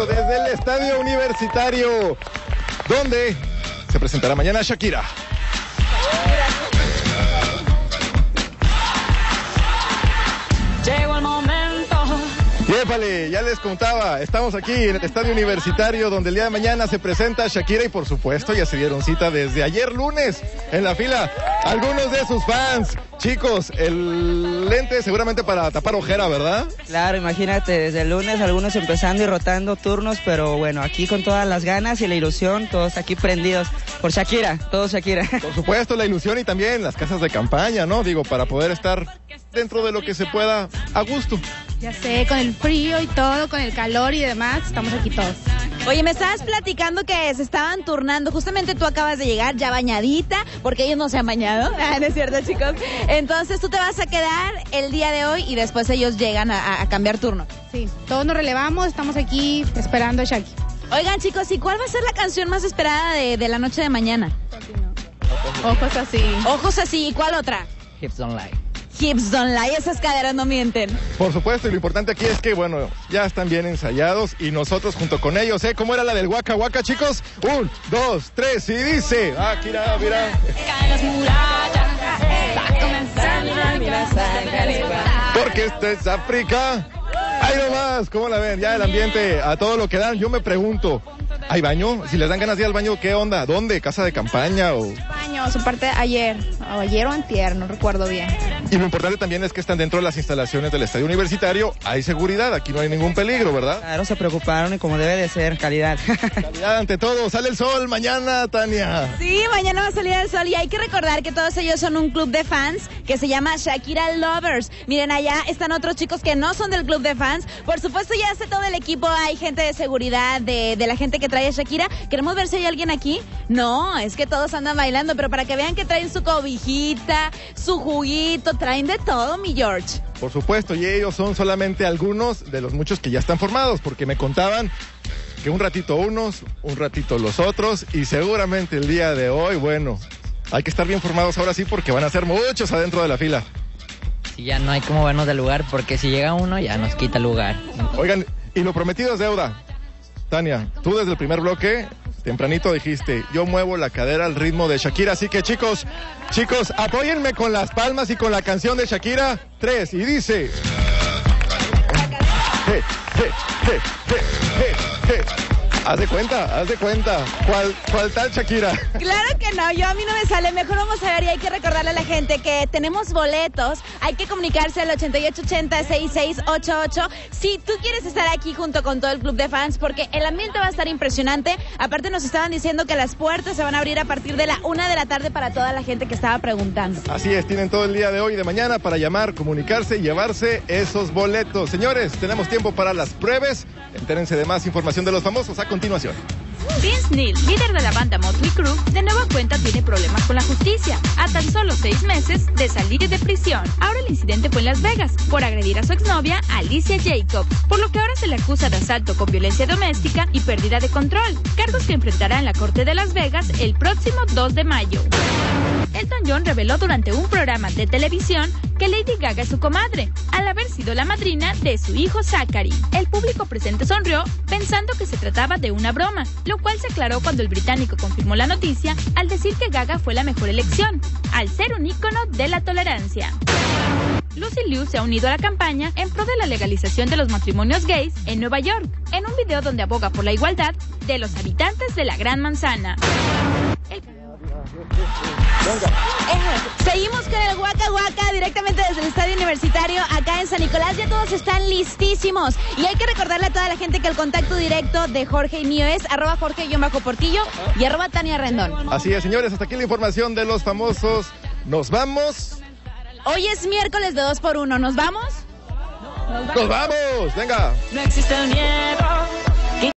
Desde el Estadio Universitario, donde se presentará mañana Shakira. Llegó el momento. Yépale, ya les contaba, estamos aquí en el Estadio Universitario, donde el día de mañana se presenta Shakira y por supuesto ya se dieron cita desde ayer lunes en la fila algunos de sus fans. Chicos, el lente seguramente para tapar ojera, ¿verdad? Claro, imagínate, desde el lunes algunos empezando y rotando turnos, pero bueno, aquí con todas las ganas y la ilusión, todos aquí prendidos por Shakira, todos Shakira. Por supuesto, la ilusión y también las casas de campaña, ¿no? Digo, para poder estar dentro de lo que se pueda a gusto. Ya sé, con el frío y todo, con el calor y demás, estamos aquí todos. Oye, me estabas platicando que se estaban turnando. Justamente tú acabas de llegar ya bañadita, porque ellos no se han bañado. ¿No es cierto, chicos? Entonces tú te vas a quedar el día de hoy y después ellos llegan a cambiar turno. Sí, todos nos relevamos, estamos aquí esperando a Shakira. Oigan, chicos, ¿y cuál va a ser la canción más esperada de la noche de mañana? Ojos así. Ojos así. ¿Y cuál otra? Hips Don't Lie. Hips Don't Lie. Esas caderas no mienten. Por supuesto, y lo importante aquí es que, bueno, ya están bien ensayados y nosotros junto con ellos, ¿eh? ¿Cómo era la del Waka Waka, chicos? 1, 2, 3 y dice... Ah, mira, mira. Caen las murallas. Va comenzando la mirada. Porque esto es África. ¡Ay, no más! ¿Cómo la ven? Ya el ambiente a todo lo que dan. Yo me pregunto, ¿hay baño? Si les dan ganas de ir al baño, ¿qué onda? ¿Dónde? ¿Casa de campaña o...? Baño, su parte ayer o antier, no recuerdo bien. Y lo importante también es que están dentro de las instalaciones del Estadio Universitario. Hay seguridad, aquí no hay ningún peligro, ¿verdad? Claro, se preocuparon y como debe de ser, calidad. Calidad ante todo. Sale el sol mañana, Tania. Sí, mañana va a salir el sol y hay que recordar que todos ellos son un club de fans que se llama Shakira Lovers. Miren, allá están otros chicos que no son del club de fans. Por supuesto, ya está todo el equipo, hay gente de seguridad, de la gente que trae a Shakira. ¿Queremos ver si hay alguien aquí? No, es que todos andan bailando, pero para que vean que traen su cobijita, su juguito, traen de todo, mi George. Por supuesto, y ellos son solamente algunos de los muchos que ya están formados, porque me contaban que un ratito unos, un ratito los otros, y seguramente el día de hoy, bueno, hay que estar bien formados ahora sí, porque van a ser muchos adentro de la fila. Sí, ya no hay como vernos del lugar, porque si llega uno ya nos quita el lugar. Oigan, y lo prometido es deuda. Tania, tú desde el primer bloque, tempranito dijiste, yo muevo la cadera al ritmo de Shakira, así que chicos, apóyenme con las palmas y con la canción de Shakira 3, y dice... Haz de cuenta, ¿cuál tal Shakira? Claro que no, a mí no me sale, mejor vamos a ver y hay que recordarle a la gente que tenemos boletos, hay que comunicarse al 8880-6688 si tú quieres estar aquí junto con todo el club de fans porque el ambiente va a estar impresionante, aparte nos estaban diciendo que las puertas se van a abrir a partir de la 1 de la tarde para toda la gente que estaba preguntando. Así es, tienen todo el día de hoy y de mañana para llamar, comunicarse y llevarse esos boletos. Señores, tenemos tiempo para las pruebas, entérense de más información de los famosos a continuación. Vince Neil, líder de la banda Motley Crue, de nueva cuenta tiene problemas con la justicia, a tan solo 6 meses de salir de prisión. Ahora el incidente fue en Las Vegas, por agredir a su exnovia Alicia Jacobs, por lo que ahora se le acusa de asalto con violencia doméstica y pérdida de control, cargos que enfrentará en la corte de Las Vegas el próximo 2 de mayo. Elton John reveló durante un programa de televisión que Lady Gaga es su comadre, al haber sido la madrina de su hijo Zachary. El público presente sonrió pensando que se trataba de una broma, lo cual se aclaró cuando el británico confirmó la noticia al decir que Gaga fue la mejor elección, al ser un ícono de la tolerancia. Lucy Liu se ha unido a la campaña en pro de la legalización de los matrimonios gays en Nueva York, en un video donde aboga por la igualdad de los habitantes de la Gran Manzana. Seguimos con el Waka Waka directamente desde el Estadio Universitario acá en San Nicolás. Ya todos están listísimos y hay que recordarle a toda la gente que el contacto directo de Jorge y mío es @Jorge_Portillo y @Tania Rendón. Así es, señores, hasta aquí la información de los famosos. Nos vamos. Hoy es miércoles de 2x1. ¿Nos vamos? ¡Nos vamos! ¡Venga! No existe el miedo.